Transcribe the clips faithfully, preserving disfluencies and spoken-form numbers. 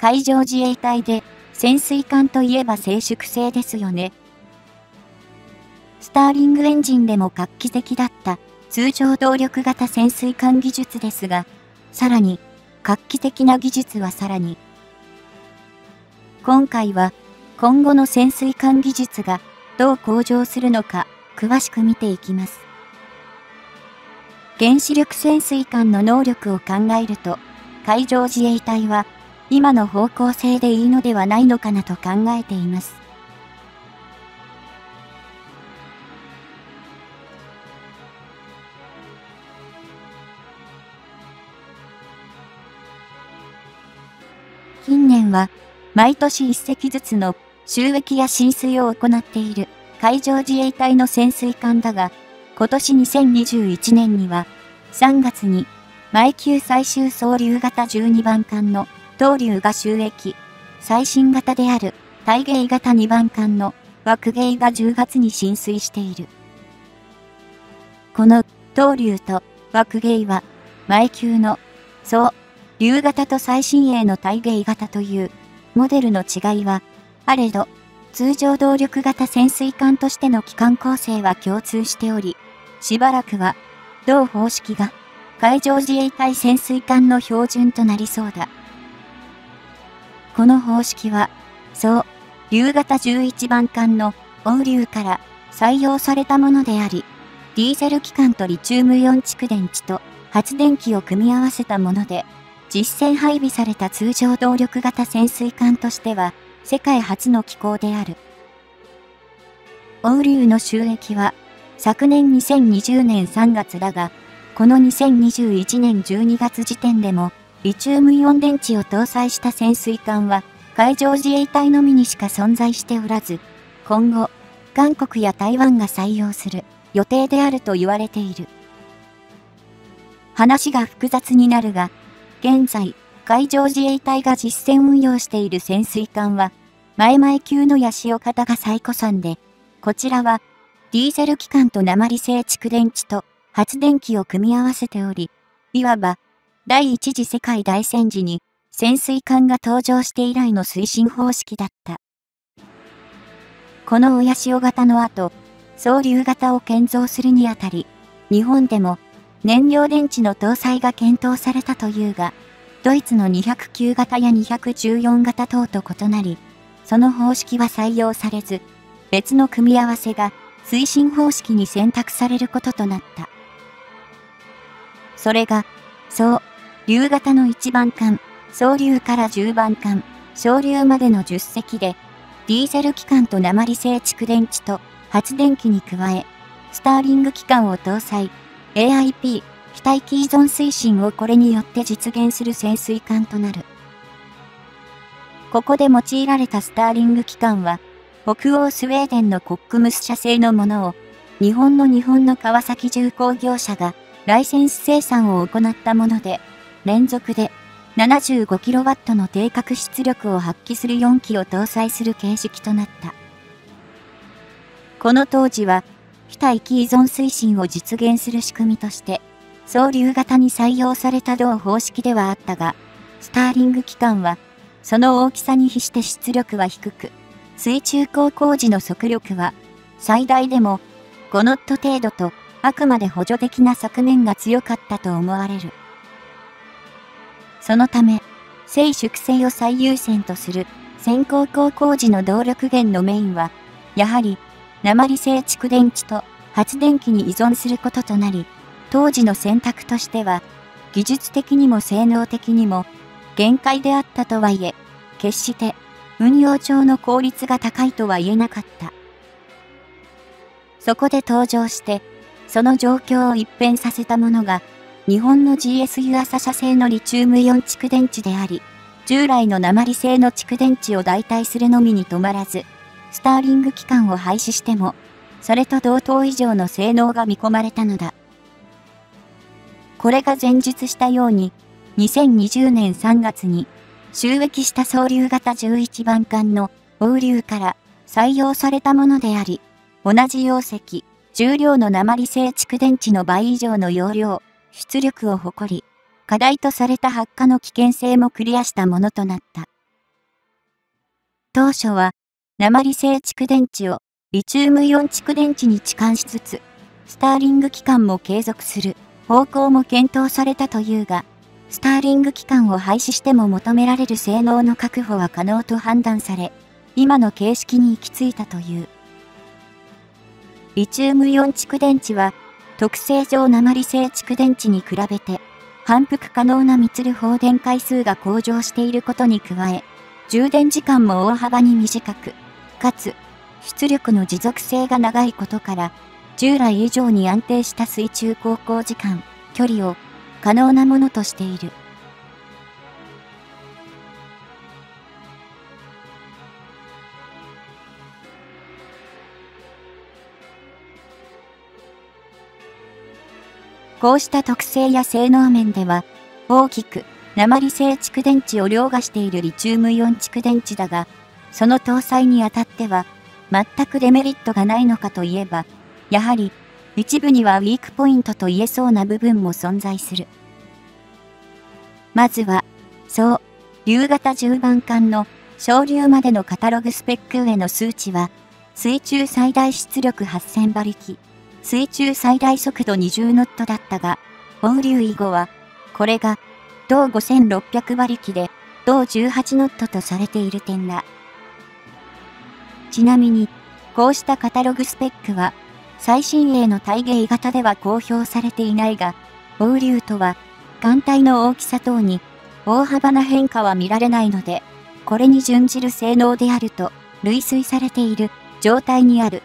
海上自衛隊で潜水艦といえば静粛性ですよね。スターリングエンジンでも画期的だった通常動力型潜水艦技術ですが、さらに画期的な技術はさらに。今回は今後の潜水艦技術がどう向上するのか詳しく見ていきます。原子力潜水艦の能力を考えると、海上自衛隊は今の方向性でいいのではないのかなと考えています。近年は毎年一隻ずつの収益や進水を行っている海上自衛隊の潜水艦だが、今年にせんにじゅういちねんにはさんがつに毎級最終総流型じゅうにばん艦の東流が就役、最新型である大芸型にばん艦の枠芸がじゅうがつに進水している。この東流と枠芸は毎級の総流型と最新鋭の大芸型というモデルの違いはあれど、通常動力型潜水艦としての機関構成は共通しており、しばらくは同方式が海上自衛隊潜水艦の標準となりそうだ。この方式は、総流型じゅういちばん艦の欧流から採用されたものであり、ディーゼル機関とリチウムイオン蓄電池と発電機を組み合わせたもので、実戦配備された通常動力型潜水艦としては、世界初の機構である。欧流の就役は、昨年にせんにじゅうねんさんがつだが、このにせんにじゅういちねんじゅうにがつ時点でも、リチウムイオン電池を搭載した潜水艦は、海上自衛隊のみにしか存在しておらず、今後、韓国や台湾が採用する予定であると言われている。話が複雑になるが、現在、海上自衛隊が実戦運用している潜水艦は、前々級の八潮型が最古参で、こちらは、ディーゼル機関と鉛製蓄電池と発電機を組み合わせており、いわば、第一次世界大戦時に潜水艦が登場して以来の推進方式だった。この親潮型の後、総流型を建造するにあたり、日本でも燃料電池の搭載が検討されたというが、ドイツのにひゃくきゅう型やにひゃくじゅうよん型等と異なり、その方式は採用されず、別の組み合わせが推進方式に選択されることとなった。それが、総流型のいちばん艦、総流からじゅうばん艦、小流までのじゅっせきで、ディーゼル機関と鉛製蓄電池と発電機に加え、スターリング機関を搭載、エーアイピー、非待機依存推進をこれによって実現する潜水艦となる。ここで用いられたスターリング機関は、北欧スウェーデンのコックムス社製のものを、日本の日本の川崎重工業者がライセンス生産を行ったもので、連続で ななじゅうごキロワット の定格出力を発揮するよんきを搭載する形式となった。この当時は、非待機依存推進を実現する仕組みとして、総流型に採用された同方式ではあったが、スターリング機関は、その大きさに比して出力は低く、水中航行時の速力は、最大でもごノット程度と、あくまで補助的な側面が強かったと思われる。そのため、静粛性を最優先とする先行航行時の動力源のメインは、やはり、鉛製蓄電池と発電機に依存することとなり、当時の選択としては、技術的にも性能的にも限界であったとはいえ、決して運用上の効率が高いとは言えなかった。そこで登場して、その状況を一変させたものが、日本の ジーエス ユーアサ社製のリチウムイオン蓄電池であり、従来の鉛製の蓄電池を代替するのみに止まらず、スターリング機関を廃止しても、それと同等以上の性能が見込まれたのだ。これが前述したように、にせんにじゅうねんさんがつに、就役した総流型じゅういちばん艦の欧流から採用されたものであり、同じ容積、重量の鉛製蓄電池の倍以上の容量、出力を誇り、課題とされた発火の危険性もクリアしたものとなった。 当初は、鉛製蓄電池をリチウムイオン蓄電池に置換しつつ、スターリング基幹も継続する方向も検討されたというが、スターリング基幹を廃止しても求められる性能の確保は可能と判断され、今の形式に行き着いたという。リチウムイオン蓄電池は、特性上鉛製蓄電池に比べて、反復可能な密る放電回数が向上していることに加え、充電時間も大幅に短く、かつ、出力の持続性が長いことから、従来以上に安定した水中航行時間、距離を可能なものとしている。こうした特性や性能面では、大きく鉛製蓄電池を凌駕しているリチウムイオン蓄電池だが、その搭載にあたっては、全くデメリットがないのかといえば、やはり、一部にはウィークポイントと言えそうな部分も存在する。まずは、そう、竜型じゅうばん艦の昇竜までのカタログスペックへの数値は、水中最大出力はっせん馬力、水中最大速度にじゅうノットだったが、放流以後は、これが、同ごせんろっぴゃく馬力で、同じゅうはちノットとされている点だ。ちなみに、こうしたカタログスペックは、最新鋭の対芸型では公表されていないが、放流とは、艦隊の大きさ等に、大幅な変化は見られないので、これに準じる性能であると、類推されている状態にある。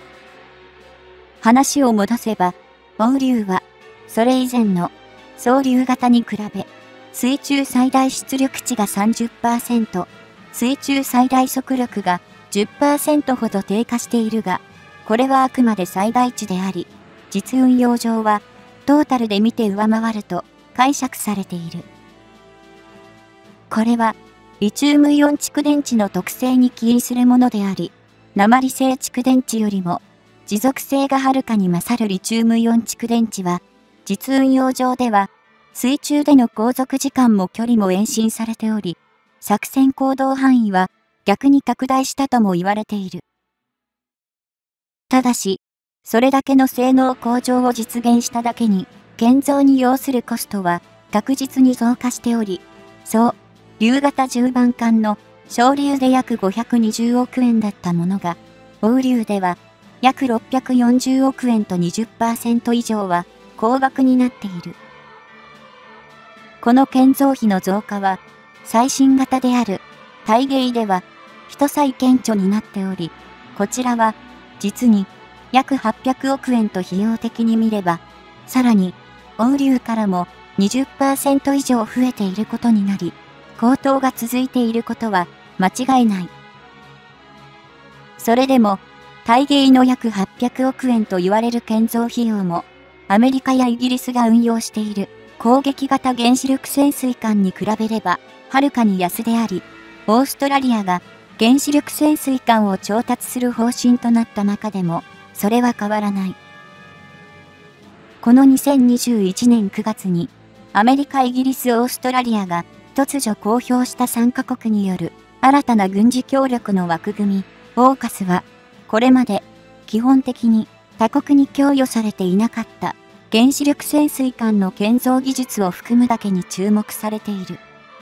話を戻せば、放流は、それ以前の、双流型に比べ、水中最大出力値が さんじゅっパーセント、水中最大速力が じゅっパーセント ほど低下しているが、これはあくまで最大値であり、実運用上は、トータルで見て上回ると解釈されている。これは、リチウムイオン蓄電池の特性に起因するものであり、鉛製蓄電池よりも、持続性がはるかに勝るリチウムイオン蓄電池は、実運用上では、水中での航続時間も距離も延伸されており、作戦行動範囲は逆に拡大したとも言われている。ただし、それだけの性能向上を実現しただけに、建造に要するコストは確実に増加しており、そう、竜型じゅうばん艦の昇竜で約ごひゃくにじゅうおくえんだったものが、放流では約ろっぴゃくよんじゅうおくえんと にじゅっパーセント 以上は高額になっている。この建造費の増加は、最新型である対芸では一切顕著になっており、こちらは実に約はっぴゃくおくえんと費用的に見れば、さらに放流からも にじゅっパーセント 以上増えていることになり、高騰が続いていることは間違いない。それでも、対芸の約はっぴゃくおくえんと言われる建造費用も、アメリカやイギリスが運用している攻撃型原子力潜水艦に比べれば、はるかに安であり、オーストラリアが原子力潜水艦を調達する方針となった中でも、それは変わらない。このにせんにじゅういちねんくがつに、アメリカ、イギリス、オーストラリアが突如公表したさんカ国による新たな軍事協力の枠組み、オーカスは、これまで基本的に他国に供与されていなかった原子力潜水艦の建造技術を含むだけに注目されている。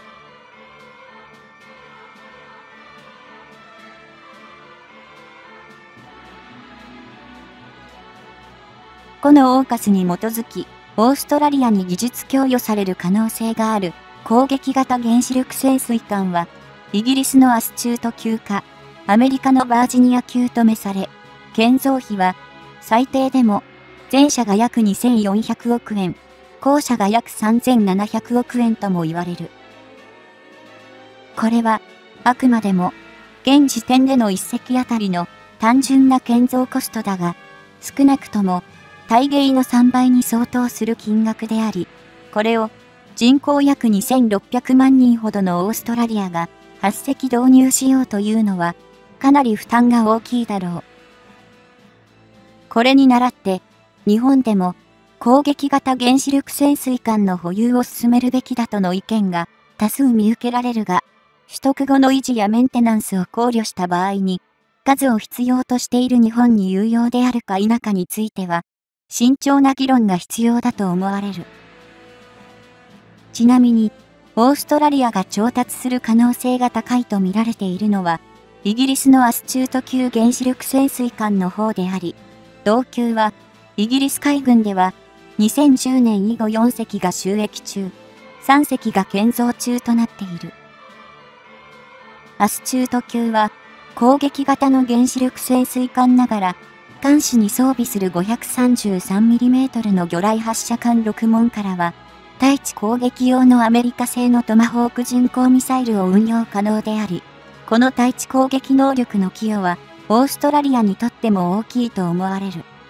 このオーカスに基づき、オーストラリアに技術供与される可能性がある攻撃型原子力潜水艦は、イギリスのアスチュート級か、アメリカのバージニア級とめされ、建造費は最低でも前者が約にせんよんひゃくおくえん、後者が約さんぜんななひゃくおくえんとも言われる。これはあくまでも現時点でのいっせきあたりの単純な建造コストだが、少なくとも対芸のさんばいに相当する金額であり、これを人口約にせんろっぴゃくまんにんほどのオーストラリアがはちせき導入しようというのは、かなり負担が大きいだろう。これに倣って、日本でも攻撃型原子力潜水艦の保有を進めるべきだとの意見が多数見受けられるが、 取得後の維持やメンテナンスを考慮した場合に、数を必要としている日本に有用であるか否かについては、慎重な議論が必要だと思われる。ちなみに、オーストラリアが調達する可能性が高いと見られているのは、イギリスのアスチュート級原子力潜水艦の方であり、同級は、イギリス海軍では、にせんじゅうねん以後よんせきが就役中、さんせきが建造中となっている。アスチュート級は、攻撃型の原子力潜水艦ながら、艦首に装備する ごひゃくさんじゅうさんミリメートル の魚雷発射管ろくもんからは、対地攻撃用のアメリカ製のトマホーク巡航ミサイルを運用可能であり、この対地攻撃能力の寄与は、オーストラリアにとっても大きいと思われる。